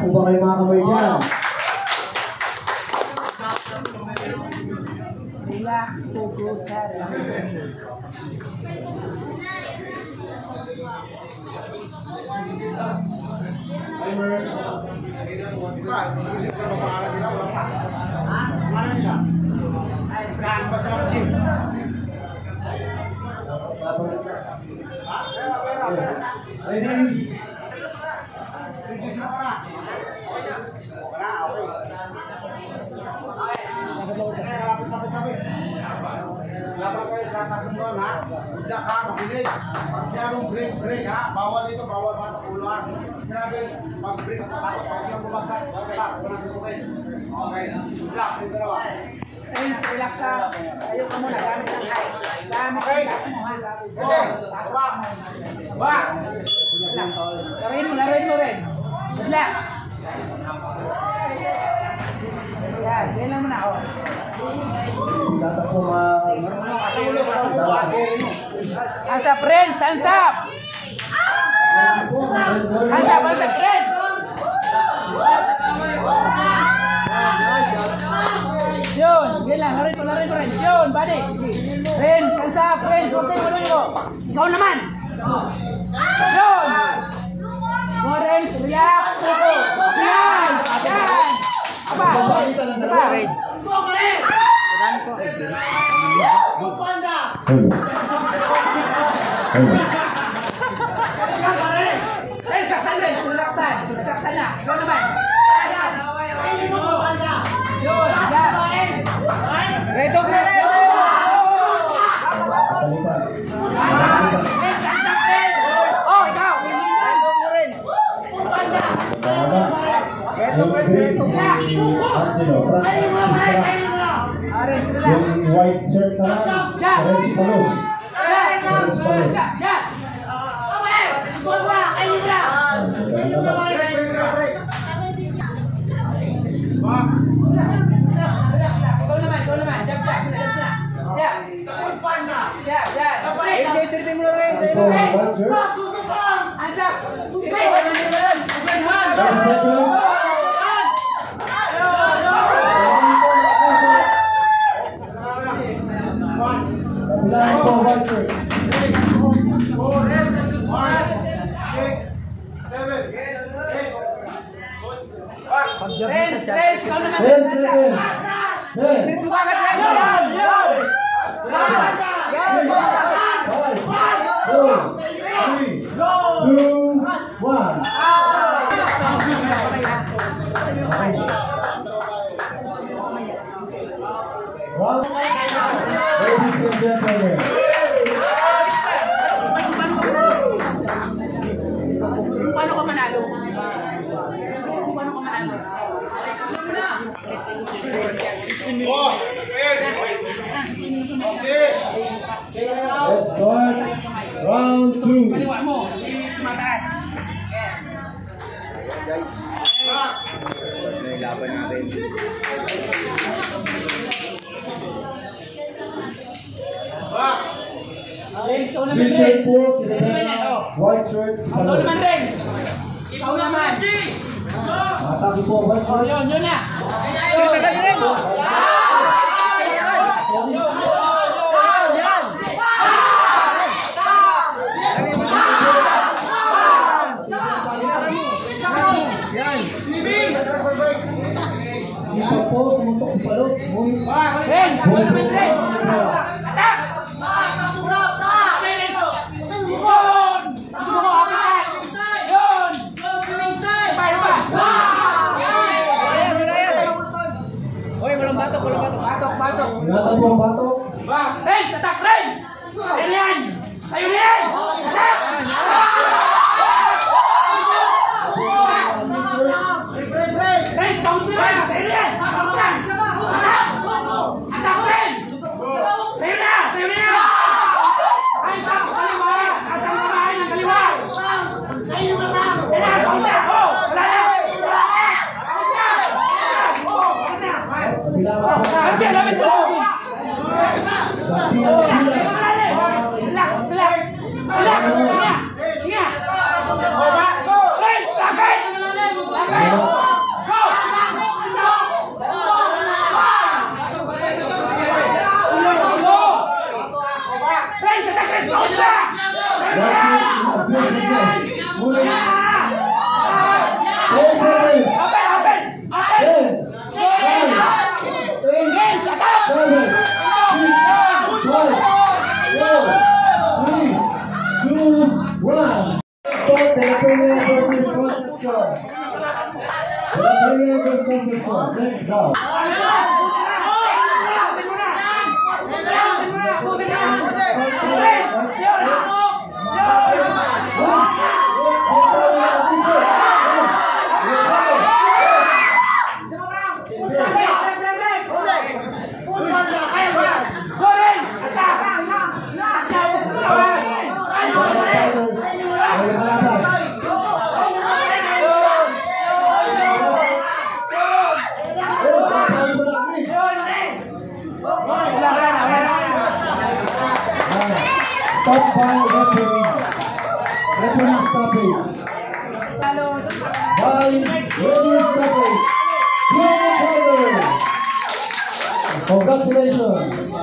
po ba kayo mga kamay dyan? Relax, focus, sad. Dapat kayo sa tatlong ha, hindi ka makinig. Pag sinabing break ha, bawal dito, bawal matapuluhan. Sinabing mag-break tapos pag siyang bumagsak, stop, kung nasusukin. Okay, relax, yung dalawa. Rence, relax ka. Ayaw ka muna, gamit ng height. Gamit Okay. ng taas mo ha. Box! Relax. Laruin mo rin. Relax. Yan, yan lang muna ako. Dapat po Hands up, Rence! Hands up! Hands up, Rence! Yun, yun lang. Laruin mo, Rence. Yun, balik. Rence, hands up, Rence. Huwag kayo maluin mo. Ikaw naman. Yun! Mga Rence, react. Yan! Yan! Aba! Aba! Rence. Saktan na. Saktan na. Ikaw naman. Yun, yan. Reto, oh, ikaw. yung white shirt na lang, Rence Palos. Paano ka manalo? Paano ka manalo? Let's start round 2. Kaliwa mo. Mataas. Guys, start na yung laban natin. Rence, ikaw naman, Green shirt Rence. po, white shirt, Ikaw naman, Rence. Ikaw naman. Atake po, white shirt. Yun na. Ito po, sumuntok si Palos. Rence, ikaw naman, Rence. Atak! Yun! Gusto mo hakikan! Yun! Iba! Hoy, walang batok. Batok! Ingatan po ang batok. Rence! Atak, Rence! Ayun yan! Ayun yan! Atak! Rence, bounce na! Ayun yan! Atak! Atak, Rence! Variable concession. Next round. Stop by referee. Referee stoppage. By referee stoppage. Congratulations.